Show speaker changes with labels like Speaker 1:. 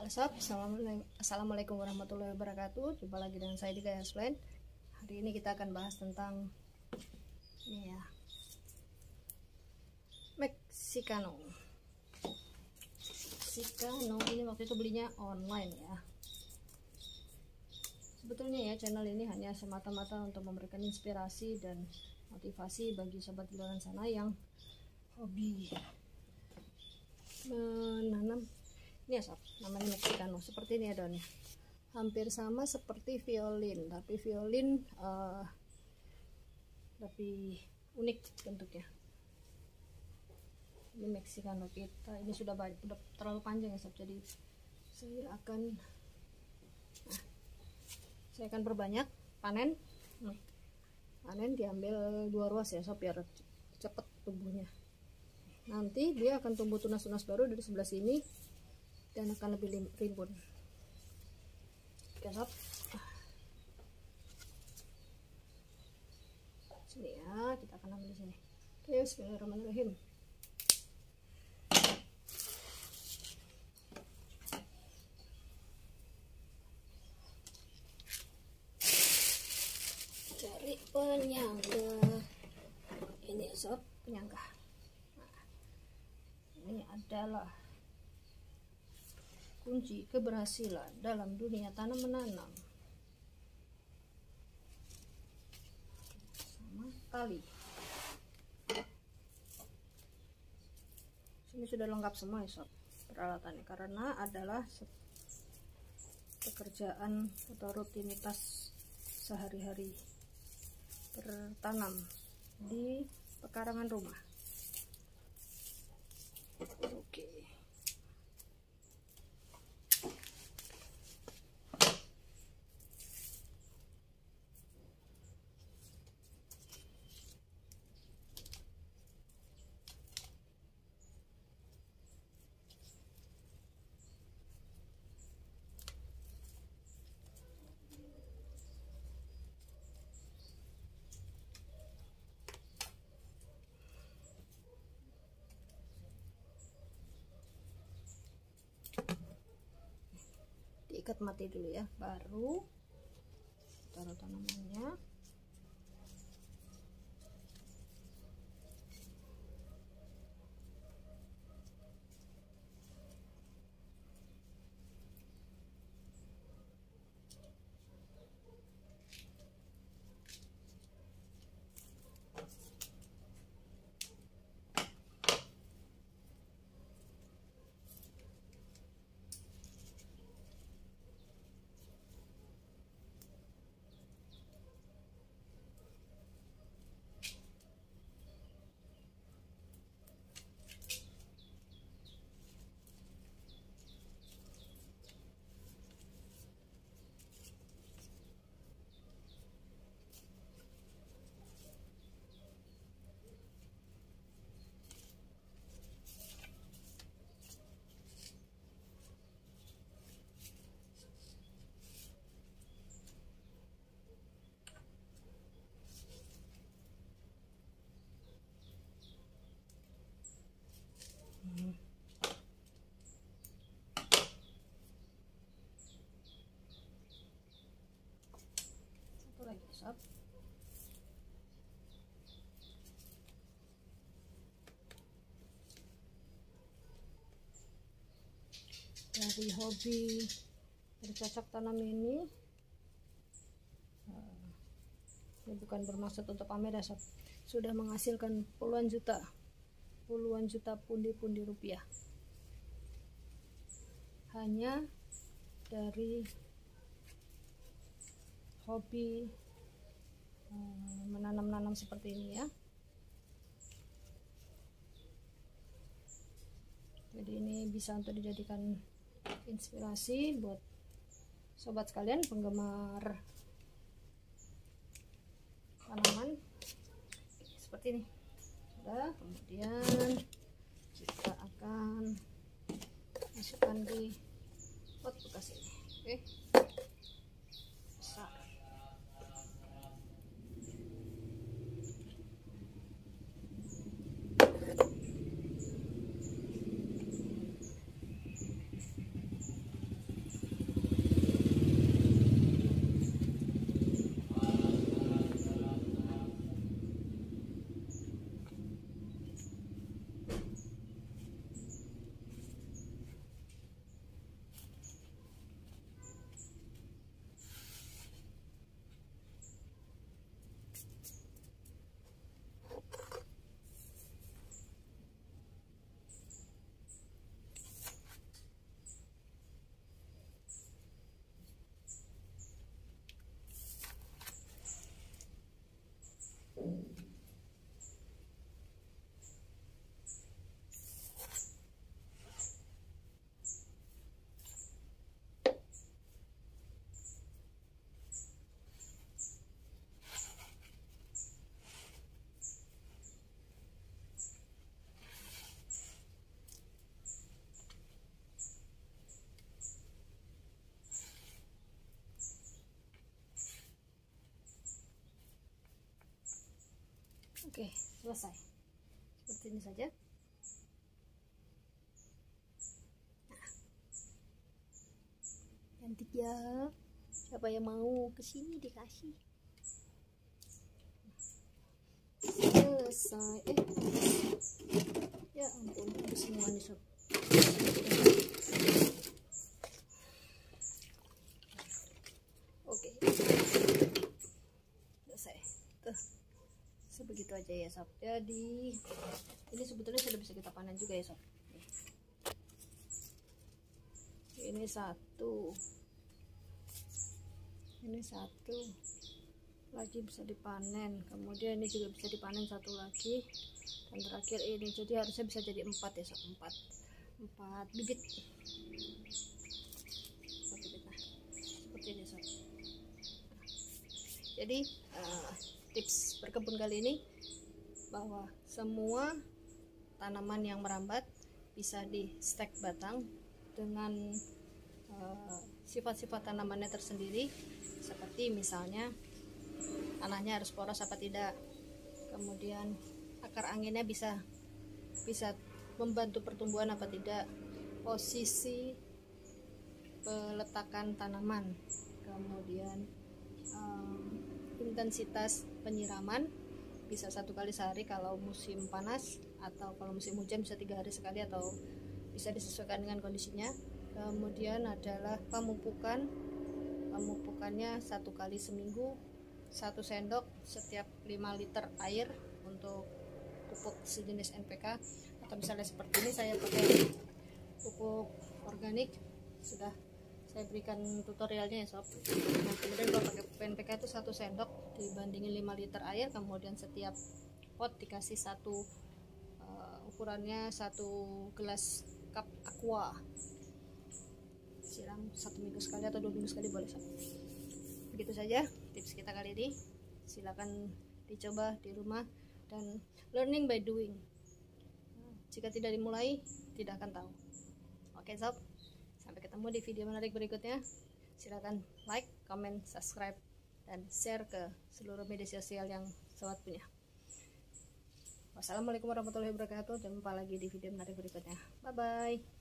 Speaker 1: Halo sob, assalamualaikum warahmatullahi wabarakatuh. Jumpa lagi dengan saya di Gaya Plan. Hari ini kita akan bahas tentang ini ya, Mexicano. Ini waktu itu belinya online ya. Sebetulnya ya channel ini hanya semata-mata untuk memberikan inspirasi dan motivasi bagi sobat di luar sana yang hobi menanam. Ini ya sob, namanya Mexicano. Seperti ini ya daunnya, hampir sama seperti violin, tapi violin lebih unik bentuknya. Ini Mexicano kita, ini sudah terlalu panjang ya sob, jadi saya akan perbanyak panen. Panen diambil 2 ruas ya sob, biar cepet tumbuhnya. Nanti dia akan tumbuh tunas-tunas baru dari sebelah sini dan akan lebih rimbun. Oke sob, sini ya, kita akan ambil di sini. Oke, bismillahirrahmanirrahim. Cari penyangga. Ini sob, penyangga. Nah, ini adalah kunci keberhasilan dalam dunia tanam menanam. Sama tali. Sini sudah lengkap semua ya sob peralatannya, karena adalah pekerjaan atau rutinitas sehari-hari bertanam di pekarangan rumah. Oke. Diikat mati dulu ya, baru taruh tanamannya. Satu lagi sob. Dari hobi bercocok tanam ini bukan bermaksud untuk pamer ya sob, sudah menghasilkan puluhan juta pundi-pundi rupiah hanya dari hobi menanam-nanam seperti ini ya. Jadi ini bisa untuk dijadikan inspirasi buat sobat sekalian penggemar tanaman seperti ini. Sudah, kemudian kita akan masukkan di pot bekas ini. Oke, besar. Oke, selesai. Seperti ini saja. Nah, cantik ya. Siapa yang mau kesini dikasih. Selesai. Ya ampun, habis semua nih sob. Oke, selesai. Tuh, sebegitu aja ya sob. Jadi ini sebetulnya sudah bisa kita panen juga ya sob. Ini satu lagi bisa dipanen, kemudian ini juga bisa dipanen satu lagi, dan terakhir ini. Jadi harusnya bisa jadi 4 ya sob. 4 bibit. Nah, seperti ini sob. Jadi tips berkebun kali ini bahwa semua tanaman yang merambat bisa di stack batang dengan sifat-sifat tanamannya tersendiri, seperti misalnya tanahnya harus poros apa tidak, kemudian akar anginnya bisa membantu pertumbuhan apa tidak, posisi peletakan tanaman, kemudian intensitas penyiraman bisa 1 kali sehari kalau musim panas, atau kalau musim hujan bisa 3 hari sekali, atau bisa disesuaikan dengan kondisinya. Kemudian adalah pemupukannya 1 kali seminggu, 1 sendok setiap 5 liter air untuk pupuk sejenis NPK, atau misalnya seperti ini saya pakai pupuk organik, sudah saya berikan tutorialnya ya sob. Nah, kemudian kalau pakai NPK itu 1 sendok dibandingin 5 liter air, kemudian setiap pot dikasih ukurannya 1 gelas cup aqua, siram 1 minggu sekali atau 2 minggu sekali boleh sob. Begitu saja tips kita kali ini, silakan dicoba di rumah dan learning by doing. Jika tidak dimulai tidak akan tahu. Oke sob, sampai ketemu di video menarik berikutnya. Silakan like, comment, subscribe, dan share ke seluruh media sosial yang sobat punya. Wassalamualaikum warahmatullahi wabarakatuh. Jumpa lagi di video menarik berikutnya. Bye bye.